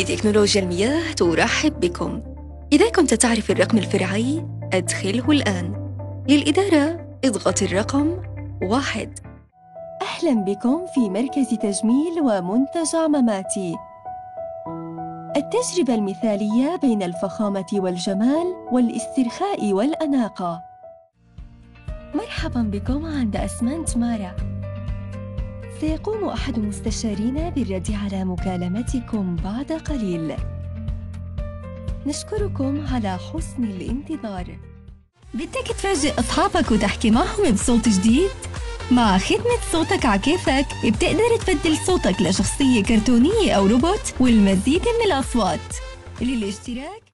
لتكنولوجيا المياه ترحب بكم. إذا كنت تعرف الرقم الفرعي أدخله الآن. للإدارة اضغط الرقم 1. أهلاً بكم في مركز تجميل ومنتجع مماتي، التجربة المثالية بين الفخامة والجمال والاسترخاء والأناقة. مرحباً بكم عند أسمنت مارا. سيقوم أحد مستشارينا بالرد على مكالمتكم بعد قليل. نشكركم على حسن الانتظار. بدك تفاجئ أصحابك وتحكي معهم بصوت جديد؟ مع خدمة صوتك عكيفك بتقدر تبدل صوتك لشخصية كرتونية أو روبوت والمزيد من الأصوات. للاشتراك